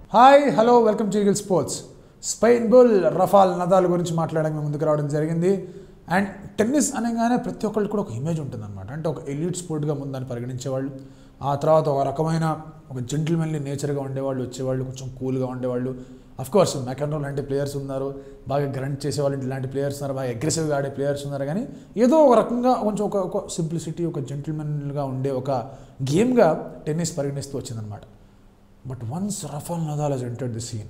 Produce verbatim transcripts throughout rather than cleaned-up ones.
Hi hello welcome to Eagle Sports. Spain bull Rafael Nadal గురించి మాట్లాడడానికి ముందుకు రావడం జరిగింది. అండ్ టెన్నిస్ అనగానే ప్రతి ఒక్కరికి కూడా ఒక ఇమేజ్ ఉంటుందన్నమాట. అంటే ఒక ఎలీట్ స్పోర్ట్గా ముందని పరిగణించేవాళ్ళు, ఆ తర్వాత ఒక రకమైన ఒక జెంటిల్మెన్లీ నేచర్గా ఉండేవాళ్ళు, వచ్చేవాళ్ళు, కొంచెం కూల్గా ఉండేవాళ్ళు. అఫ్కోర్స్ మెకనో లాంటి ప్లేయర్స్ ఉన్నారు, బాగా గ్రంట్ చేసేవాళ్ళు ఇలాంటి ప్లేయర్స్ ఉన్నారు, బాగా అగ్రెసివ్గా ఆడే ప్లేయర్స్ ఉన్నారు. కానీ ఏదో ఒక రకంగా కొంచెం ఒక ఒక సింప్లిసిటీ, ఒక జెంటిల్మెన్గా ఉండే ఒక గేమ్గా టెన్నిస్ పరిగణిస్తూ వచ్చిందనమాట. But once Rafael Nadal has entered the scene,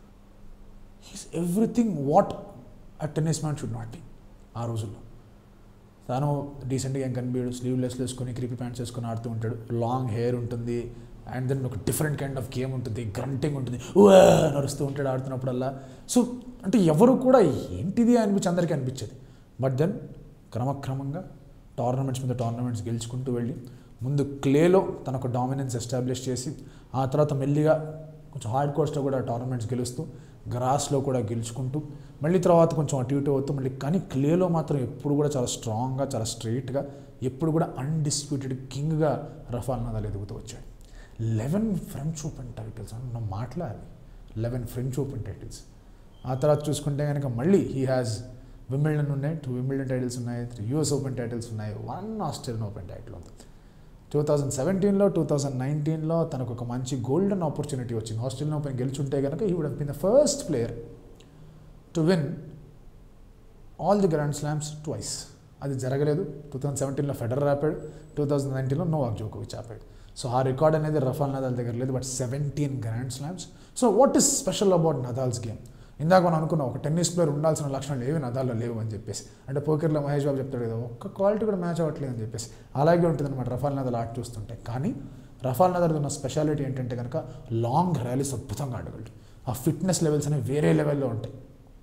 he's everything what a tennis man should not be. ఆ రోజుల్లో తాను డీసెంట్గా ఏం కనిపించాడు, స్లీవ్లెస్ వేసుకొని క్రీపీ ప్యాంట్స్ వేసుకొని ఆడుతూ ఉంటాడు, లాంగ్ హెయిర్ ఉంటుంది, అండ్ దెన్ ఒక డిఫరెంట్ కైండ్ ఆఫ్ గేమ్ ఉంటుంది, గ్రంటింగ్ ఉంటుంది, నడుస్తూ ఉంటాడు ఆడుతున్నప్పుడల్లా. సో అంటే ఎవరు కూడా ఏంటిది అనిపించి అందరికీ అనిపించేది. బట్ దెన్ క్రమక్రమంగా టోర్నమెంట్స్ మీద టోర్నమెంట్స్ గెలుచుకుంటూ వెళ్ళి ముందు క్లేలో తనకు డామినెన్స్ ఎస్టాబ్లిష్ చేసి, ఆ తర్వాత మెల్లిగా కొంచెం హార్డ్ కోర్స్లో కూడా టోర్నమెంట్స్ గెలుస్తూ, గ్రాస్లో కూడా గెలుచుకుంటూ, మళ్ళీ తర్వాత కొంచెం అటు ఇటు అవుతూ మళ్ళీ, కానీ క్లేలో మాత్రం ఎప్పుడు కూడా చాలా స్ట్రాంగ్గా, చాలా స్ట్రైట్గా, ఎప్పుడు కూడా అన్డిస్ప్యూటెడ్ కింగ్గా రఫాల్ నదాల్ ఎదుగుతూ వచ్చాడు. లెవెన్ ఫ్రెంచ్ ఓపెన్ టైటిల్స్ అన్న మాట్లాడాలి, లెవెన్ ఫ్రెంచ్ ఓపెన్ టైటిల్స్. ఆ తర్వాత చూసుకుంటే కనుక మళ్ళీ హీ హ్యాస్ వింబిల్డన్ ఉన్నాయి, టూ వింబిల్డన్ టైటిల్స్ ఉన్నాయి, త్రీ యూఎస్ ఓపెన్ టైటిల్స్ ఉన్నాయి, వన్ ఆస్ట్రేలియన్ ఓపెన్ టైటిల్ ఉంది. టూ థౌజండ్ సెవెంటీన్లో టూ థౌజండ్ నైన్టీన్లో తనకు ఒక మంచి గోల్డెన్ ఆపర్చునిటీ వచ్చింది. ఆస్ట్రేలియన్ ఓపెన్ గెలుచుంటే కనుక he would have been the first player to win all the grand slams twice. అది జరగలేదు. టూ థౌజండ్ సెవెంటీన్లో ఫెడరర్ ఆపాడు, టూ థౌజండ్ నైన్టీన్లో నోవాక్ జోకోవిచ్ ఆపాడు. సో ఆ రికార్డ్ అనేది రఫాల్ నదాల్ దగ్గర లేదు, but seventeen grand slams. So what is special about Nadal's game? ఇందాక మనం అనుకున్నాం ఒక టెన్నిస్ ప్లేయర్ ఉండాల్సిన లక్షణాలు ఏవి నదాల్లో లేవు అని చెప్పేసి. అంటే పోకర్లో మహేష్ బాబు చెప్తాడు కదా, ఒక్క క్వాలిటీ కూడా మ్యాచ్ అవ్వట్లేదు అని చెప్పేసి. అలాగే ఉంటుంది అనమాట రఫాల్ నదాల్ ఆట చూస్తుంటే. కానీ రఫాల్ నదాల్ ఉన్న స్పెషాలిటీ ఏంటంటే కనుక లాంగ్ ర్యాలీస్ అద్భుతంగా ఆడగలడు. ఆ ఫిట్నెస్ లెవెల్స్ అనేవి వేరే లెవెల్లో ఉంటాయి.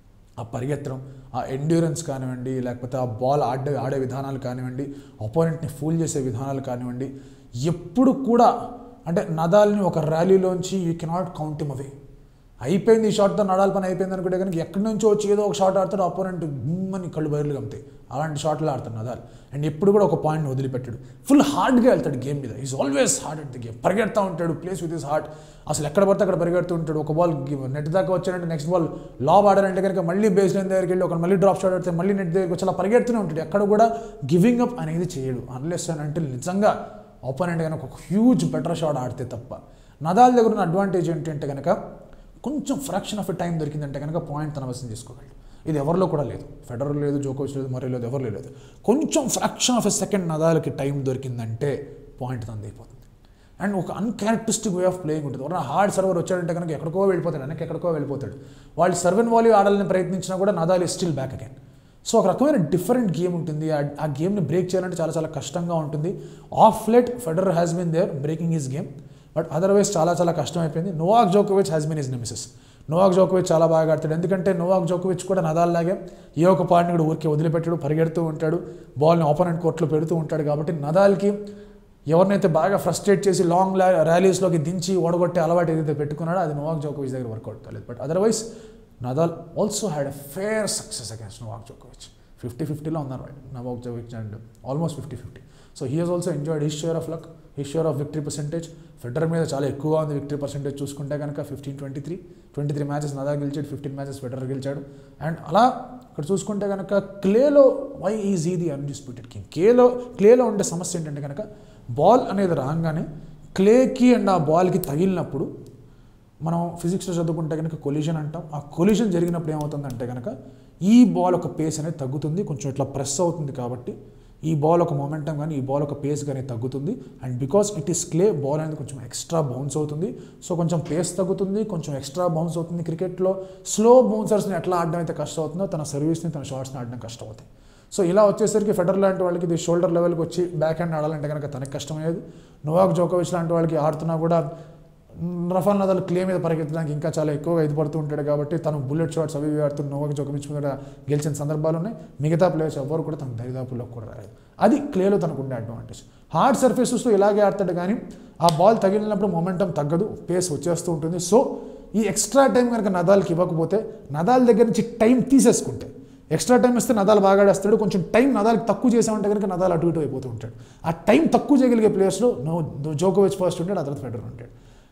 ఆ పరిగెత్తడం, ఆ ఎండ్యూరెన్స్ కానివ్వండి, లేకపోతే ఆ బాల్ ఆడే ఆడే విధానాలు కానివ్వండి, అపోనెంట్ని ఫూల్ చేసే విధానాలు కానివ్వండి, ఎప్పుడు కూడా అంటే నదాల్ని ఒక ర్యాలీలోంచి you cannot count him away. అయిపోయింది ఈ షాట్తో నడాల్ పని అయిపోయింది అనుకుంటే కనుక ఎక్కడి నుంచో వచ్చి ఏదో ఒక షాట్ ఆడతాడు, అపోనెంట్ గుమ్మని కళ్ళు బయర్లు కమ్ముతాయి. అలాంటి షాట్లు ఆడతాడు నదాల్. అండ్ ఎప్పుడు కూడా ఒక పాయింట్ని వదిలిపెట్టాడు, ఫుల్ హార్డ్గా వెళ్తాడు గేమ్ మీద. Is always hard at the game. పరిగెడతా ఉంటాడు, ప్లేస్ విత్ హిస్ హార్ట్. అసలు ఎక్కడ పడితే అక్కడ పరిగెడుతూ ఉంటాడు. ఒక బాల్ నెట్ దాకా వచ్చాడంటే నెక్స్ట్ బాల్ లాబ్ ఆడారంటే కనుక మళ్ళీ బేస్ లైన్ దగ్గరికి వెళ్ళి ఒక మళ్ళీ డ్రాప్ షాట్ ఆడితే మళ్ళీ నెట్ దగ్గరికి వచ్చి అలా పరిగెడుతూనే ఉంటాడు. ఎక్కడ కూడా గివింగ్ అప్ అనేది చేయడు, అన్లెస్ అని అంటే నిజంగా ఆపోనెంట్ కనుక ఒక హ్యూజ్ బెటర్ షాట్ ఆడితే తప్ప. నదాల్ దగ్గర ఉన్న అడ్వాంటేజ్ ఏంటంటే కనుక కొంచెం ఫ్రాక్షన్ ఆఫ్ ఎ టైం దొరికిందంటే కనుక పాయింట్ తన వశం చేసుకోగలడు. ఇది ఎవరిలో కూడా లేదు, ఫెడరర్ లేదు, జోకోవిచ్ లేదు, మరీ లేదు, ఎవరు లేదు. కొంచెం ఫ్రాక్షన్ ఆఫ్ ఎ సెకండ్ నదాల్కి టైం దొరికిందంటే పాయింట్ తనది అయిపోతుంది. అండ్ ఒక అన్క్యారెక్టరిస్టిక్ వే ఆఫ్ ప్లేయింగ్ ఉంటుంది. ఒక హార్డ్ సర్వర్ వచ్చాడంటే కనుక ఎక్కడికో వెళ్ళిపోతాడు, వెనక్కి ఎక్కడికో వెళ్ళిపోతాడు. వాళ్ళు సర్వ్ అండ్ వాల్యూ ఆడాలని ప్రయత్నించినా కూడా Nadal is still back again. So ఒక రకమైన డిఫరెంట్ గేమ్ ఉంటుంది. ఆ గేమ్ని బ్రేక్ చేయాలంటే చాలా చాలా కష్టంగా ఉంటుంది. Of late Federer has been there breaking his game, but otherwise చాలా చాలా కష్టం అయిపోయింది. నోవాక్ జోకోవిచ్ has been his nemesis. Novak జోకోవిచ్ చాలా బాగా ఆడతాడు, ఎందుకంటే నోవాక్ జోకోవిచ్ కూడా నదాల్ లాగే ఏ ఒక పాయింట్ని కూడా ఊరికే వదిలిపెట్టాడు, పరిగెడుతూ ఉంటాడు, బాల్ని ఆపోనెంట్ కోర్ట్లో పెడుతూ ఉంటాడు. కాబట్టి నదాల్కి ఎవరినైతే బాగా ఫ్రస్ట్రేట్ చేసి లాంగ్ ర్యాలీస్లోకి దించి ఓడగొట్టే అలవాటు ఏదైతే పెట్టుకున్నాడో అది నోవాక్ జోకోవిచ్ దగ్గర వర్కౌట్ కాలేదు. But otherwise Nadal also had a fair success against Novak జోకోవిచ్. ఫిఫ్టీ ఫిఫ్టీలో ఉన్నారు నోవాక్ జోకోవిచ్ and almost fifty fifty. So he has also enjoyed his share of luck, his share of victory percentage. Federer మీద చాలా ఎక్కువగా ఉంది victory percentage చూసుకుంటే కనుక fifteen twenty three twenty three matches Nadal గెలిచాడు, ఫిఫ్టీన్ మ్యాచెస్ ఫెడరర్ గెలిచాడు. And అలా ఇక్కడ చూసుకుంటే కనుక క్లేలో why is he the undisputed king. క్లేలో క్లేలో ఉండే సమస్య ఏంటంటే కనుక బాల్ అనేది రాగానే క్లేకి అండ్ ఆ బాల్కి తగిలినప్పుడు మనం ఫిజిక్స్లో చదువుకుంటే కనుక కొలిజన్ అంటాం. ఆ కొలిజన్ జరిగినప్పుడు ఏమవుతుందంటే కనుక ఈ బాల్ ఒక పేస్ అనేది తగ్గుతుంది, కొంచెం ఇట్లా ప్రెస్ అవుతుంది. కాబట్టి ఈ బాల్ ఒక మొమెంటం కానీ ఈ బాల్ ఒక పేస్ కానీ తగ్గుతుంది. And because it is clay, ball అనేది కొంచెం ఎక్స్ట్రా బౌన్స్ అవుతుంది. సో కొంచెం పేస్ తగ్గుతుంది, కొంచెం ఎక్స్ట్రా బౌన్స్ అవుతుంది. క్రికెట్లో స్లో బౌన్సర్స్ని ఎట్లా ఆడడం అయితే కష్టం అవుతుందో తన సర్వీస్ని, తన షాట్స్ని ఆడడం కష్టం అవుతాయి. సో ఇలా వచ్చేసరికి ఫెడరర్ లాంటి వాళ్ళకి ఇది షోల్డర్ లెవెల్కి వచ్చి బ్యాక్ హ్యాండ్ ఆడాలంటే కనుక తనకి కష్టమయ్యేది. నోవాక్ జోకోవిచ్ లాంటి వాళ్ళకి ఆడుతున్నా కూడా రఫాల్ నదాల్ క్లే మీద పరిగెత్తడానికి ఇంకా చాలా ఎక్కువగా ఇది పడుతూ ఉంటాడు. కాబట్టి తను బుల్లెట్ షాట్స్ అవి ఆడుతూ నోవాక్ జోకోవిచ్ మీద గెలిచిన సందర్భాలు ఉన్నాయి. మిగతా ప్లేయర్స్ ఎవరు కూడా తన దరిదాపుల్లో కూడా రాలేదు. అది క్లేలో తనకు ఉండే అడ్వాంటేజ్. హార్డ్ సర్ఫేసెస్లో ఇలాగే ఆడతాడు, కానీ ఆ బాల్ తగిలినప్పుడు మొమెంటం తగ్గదు, పేస్ వచ్చేస్తూ ఉంటుంది. సో ఈ ఎక్స్ట్రా టైం కనుక నదాల్కి ఇవ్వకపోతే, నదాల్ దగ్గర నుంచి టైం తీసేసుకుంటే, ఎక్స్ట్రా టైం ఇస్తే నదాల్ బాగా ఆడేస్తాడు, కొంచెం టైం నదాల్కి తక్కువ చేసామంటే కనుక నదాల్ అటు ఇటు అయిపోతూ ఉంటాడు. ఆ టైం తక్కువ చేయగలిగే ప్లేయర్స్లో నో జోకోవిచ్ ఫస్ట్ ఉంటాడు, ఆ తర్వాత ఫెడరర్ ఉంటాడు.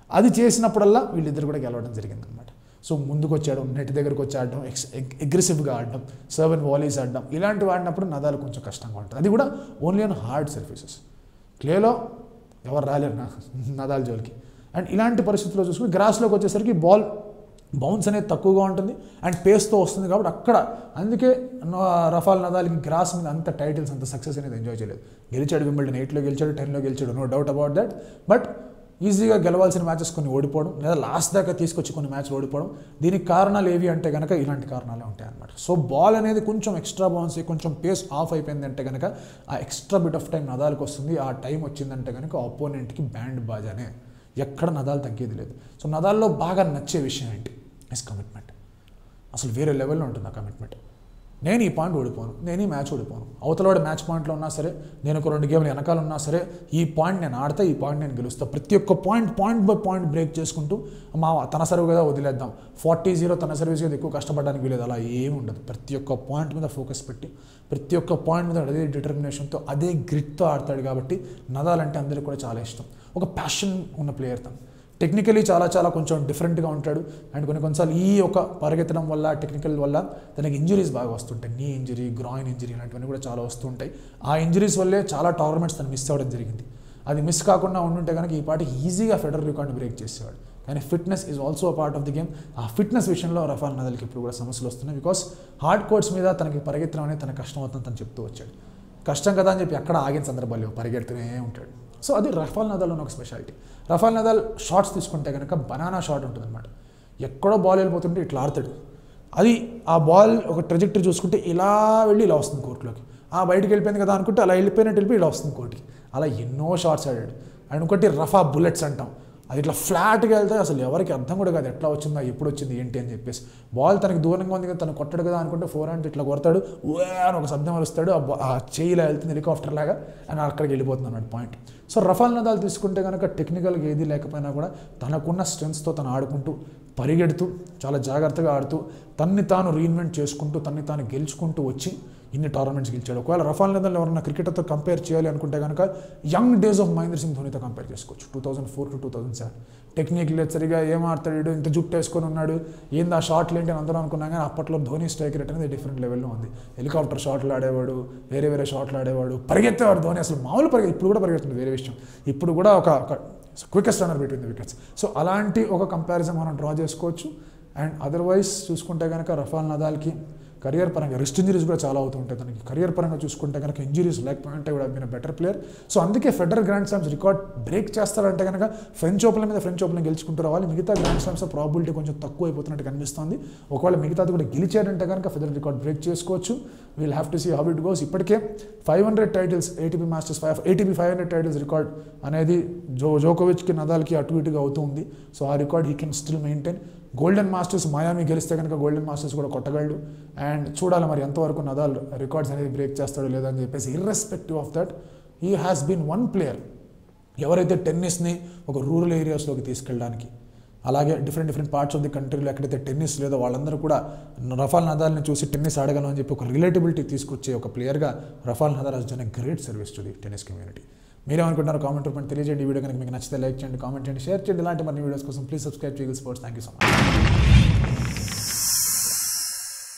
అది చేసినప్పుడల్లా వీళ్ళిద్దరు కూడా గెలవడం జరిగిందనమాట. సో ముందుకు వచ్చాడు, నెట్ దగ్గరకు వచ్చి ఆడడం, ఎక్స్ అగ్రెసివ్గా ఆడడం, సర్వ్ అండ్ వాలీస్ ఆడడం, ఇలాంటివి ఆడినప్పుడు నదాల్ కొంచెం కష్టంగా ఉంటుంది. అది కూడా ఓన్లీ ఆన్ హార్డ్ సర్ఫేసెస్. క్లేలో ఎవరు రాలేరు నా నదాల్ జోలికి. అండ్ ఇలాంటి పరిస్థితుల్లో చూసుకుని గ్రాస్లోకి వచ్చేసరికి బాల్ బౌన్స్ అనేది తక్కువగా ఉంటుంది అండ్ పేస్తో వస్తుంది కాబట్టి అక్కడ అందుకే రఫాల్ నదాల్కి గ్రాస్ మీద అంత టైటిల్స్ అంత సక్సెస్ అనేది ఎంజాయ్ చేయలేదు. గెలిచాడు వింబిల్డన్, ఎయిట్లో గెలిచాడు, టెన్లో గెలిచాడు, no doubt about that. But ఈజీగా గెలవాల్సిన మ్యాచెస్ కొన్ని ఓడిపోవడం లేదా లాస్ట్ దాకా తీసుకొచ్చి కొన్ని మ్యాచ్లు ఓడిపోవడం, దీనికి కారణాలు ఏవి అంటే కనుక ఇలాంటి కారణాలే ఉంటాయి అన్నమాట. సో బాల్ అనేది కొంచెం ఎక్స్ట్రా బౌన్స్ కొంచెం పేస్ ఆఫ్ అయిపోయింది అంటే కనుక ఆ ఎక్స్ట్రా బిట్ ఆఫ్ టైం నదాల్కి వస్తుంది. ఆ టైం వచ్చిందంటే కనుక ఆపోనెంట్కి బ్యాండ్ బాజానే, ఎక్కడ నదాల్ తగ్గేది లేదు. సో నదాల్లో బాగా నచ్చే విషయం ఏంటి? Is commitment. అసలు వేరే లెవెల్లో ఉంటుంది ఆ కమిట్మెంట్. నేను ఈ పాయింట్ ఓడిపోను, నేను ఈ మ్యాచ్ ఓడిపోను, అవతలవాడు మ్యాచ్ పాయింట్లో ఉన్నా సరే, నేను ఒక రెండు గేమ్లు వెనకాల ఉన్నా సరే, ఈ పాయింట్ నేను ఆడతా, ఈ పాయింట్ నేను గెలుస్తాను. ప్రతి ఒక్క point point by point break చేసుకుంటూ మా తన సర్వ్ కదా వదిలేద్దాం, ఫార్టీ జీరో తన సర్వీస్ కదా ఎక్కువ కష్టపడడానికి వీలేదు, అలా ఏమి ఉండదు. ప్రతి ఒక్క పాయింట్ మీద ఫోకస్ పెట్టి ప్రతి ఒక్క పాయింట్ మీద అదే డిటర్మినేషన్తో అదే గ్రిట్తో ఆడతాడు. కాబట్టి నదాల్ అంటే అందరికీ కూడా చాలా ఇష్టం. ఒక ప్యాషన్ ఉన్న ప్లేయర్ తను. టెక్నికలీ చాలా చాలా కొంచెం డిఫరెంట్గా ఉంటాడు. అండ్ కొన్ని కొన్నిసార్లు ఈ ఒక పరిగెత్తడం వల్ల టెక్నికల్ వల్ల తనకి ఇంజరీస్ బాగా వస్తుంటాయి. నీ ఇంజరీ, గ్రాయిన్ ఇంజరీ ఇలాంటివన్నీ కూడా చాలా వస్తుంటాయి. ఆ ఇంజరీస్ వల్లే చాలా టోర్నమెంట్స్ తను మిస్ అవ్వడం జరిగింది. అది మిస్ కాకుండా ఉండుంటే కనుక ఈ పాటికి ఈజీగా ఫెడరల్ రికార్డ్ బ్రేక్ చేసేవాడు. కానీ fitness is also a part of the game. ఆ ఫిట్నెస్ విషయంలో రఫాల్ నదాల్కి ఇప్పుడు కూడా సమస్యలు వస్తున్నాయి. బికాస్ హార్డ్ కోర్ట్స్ మీద తనకి పరిగెత్తడం అనేది తన కష్టం అవుతుందని తను చెప్తూ వచ్చాడు. కష్టం కదా అని చెప్పి అక్కడ ఆగిన సందర్భాలు పరిగెడుతూనే ఉంటాడు. సో అది రఫాల్ నదాల్ ఉన్న ఒక స్పెషాలిటీ. రఫాల్ నదాల్ షాట్స్ తీసుకుంటే కనుక బనానా షాట్ ఉంటుంది అనమాట. ఎక్కడో బాల్ వెళ్ళిపోతుంటే ఇట్లా ఆడతాడు. అది ఆ బాల్ ఒక ట్రెజెక్టరీ చూసుకుంటే ఇలా వెళ్ళి ఇలా వస్తుంది కోర్టులోకి. ఆ బయటికి వెళ్ళిపోయింది కదా అనుకుంటే అలా వెళ్ళిపోయినట్టు వెళ్ళిపోయి ఇలా వస్తుంది కోర్టుకి. అలా ఎన్నో షాట్స్ ఆడాడు. అండ్ ఇంకోటి రఫా బుల్లెట్స్ అంటాం. అది ఇట్లా ఫ్లాట్గా వెళ్తే అసలు ఎవరికి అర్థం కూడా కాదు ఎట్లా వచ్చిందా, ఎప్పుడు వచ్చింది ఏంటి అని చెప్పేసి. బాల్ తనకి దూరంగా ఉంది కదా, తను కొట్టడు కదా అనుకుంటే ఫోర్ హ్యాండ్ ఇట్లా కొడతాడు, ఊ అని ఒక శబ్దం వస్తాడు, ఆ చేయిలా వెళ్తుంది హెలికాప్టర్ లాగా అని అక్కడికి వెళ్ళిపోతుంది అన్నమాట పాయింట్. సో రఫాల్ నదాల్ తీసుకుంటే కనుక టెక్నికల్గా ఏది లేకపోయినా కూడా తనకున్న స్ట్రెంగ్స్తో తను ఆడుకుంటూ పరిగెడుతూ చాలా జాగ్రత్తగా ఆడుతూ తన్ని తాను రీఇన్వెంట్ చేసుకుంటూ తన్ని తాను గెలుచుకుంటూ వచ్చి ఇన్ని టోర్నమెంట్స్ గెలిచాడు. ఒకవేళ రఫాల్ నదాల్ ఎవరైనా క్రికెటర్తో కంపేర్ చేయాలి అనుకుంటే కనుక young days of Mahendra Singh ధోనితో కంపేర్ చేసుకోవచ్చు. Two thousand four to two thousand seven technique లేదు, సరిగా ఏం ఆడతాడు, ఇంత జుట్టు వేసుకొని ఉన్నాడు, ఏంది ఆ షాట్లు ఏంటి అని అందరూ అనుకున్నాం. కానీ అప్పట్లో ధోని స్ట్రైక్ రేట్ అనేది డిఫరెంట్ లెవెల్లో ఉంది. హెలికాప్టర్ షాట్లు ఆడేవాడు, వేరే వేరే షాట్లు ఆడేవాడు, పరిగెత్తేవాడు ధోని. అసలు మామూలు పరిగెత్తి ఇప్పుడు కూడా పరిగెత్తుంది వేరే విషయం. ఇప్పుడు కూడా ఒక quickest runner between the wickets. So అలాంటి ఒక కంపారిజన్ మనం డ్రా చేసుకోవచ్చు. అండ్ అదర్వైజ్ చూసుకుంటే కనుక రఫాల్ నదాల్కి కెరియర్ పరంగా రిస్ట్ ఇంజరీస్ కూడా చాలా అవుతూ ఉంటాయి తనకి. కెరియర్ పరంగా చూసుకుంటే కనుక ఇంజరీస్ లేకపోతే కూడా బీన్ బెటర్ ప్లేయర్. సో అందుకే Federer grand slams record break చేస్తారంటే కనుక ఫ్రెంచ్ ఓపెన్ మీద ఫ్రెంచ్ ఓపెన్ గెలుచుకుంటూ రావాలి. మిగతా గ్రాండ్ స్లామ్స్ ప్రాబిలిటీ కొంచెం తక్కువ అయిపోతున్నట్టు కనిపిస్తుంది. ఒకవేళ మిగతాది కూడా గెలిచాడంటే కనుక ఫెడరల్ రికార్డ్ బ్రేక్ చేసుకోవచ్చు. We'll have to see how it goes. ఇప్పటికే five hundred titles ATP masters five ATP five hundred titles record అనేది జో జోకోవిచ్కి నదాల్కి అటు ఇటుగా అవుతూ ఉంది. సో ఆ record he can still maintain. Golden masters Miami గెలిస్తే కనుక గోల్డెన్ మాస్టర్స్ కూడా కొట్టగలడు. అండ్ చూడాలి మరి ఎంతవరకు నదాల్ రికార్డ్స్ అనేది బ్రేక్ చేస్తాడో లేదో అని చెప్పేసి. Irrespective of that he has been one player ఎవరైతే టెన్నిస్ని ఒక రూరల్ ఏరియాస్లోకి తీసుకెళ్ళడానికి, అలాగే different different parts of the కంట్రీలో ఎక్కడైతే టెన్నిస్ లేదో వాళ్ళందరూ కూడా రఫాల్ నదాల్ని చూసి టెన్నిస్ ఆడగలం అని చెప్పి ఒక రిలేటబిలిటీ తీసుకొచ్చే ఒక ప్లేయర్గా Rafael Nadal has done a great service to the tennis community. మీరేమనుకుంటున్నారు కామెంట్ రూపంలో తెలియజేయండి. ఈ వీడియో కనుక మీకు నచ్చితే లైక్ చేయండి, కామెంట్ చేయండి, షేర్ చేయండి. ఇలాంటి మరిన్ని వీడియోస్ కోసం please subscribe to Eagle Sports. Thank you so much.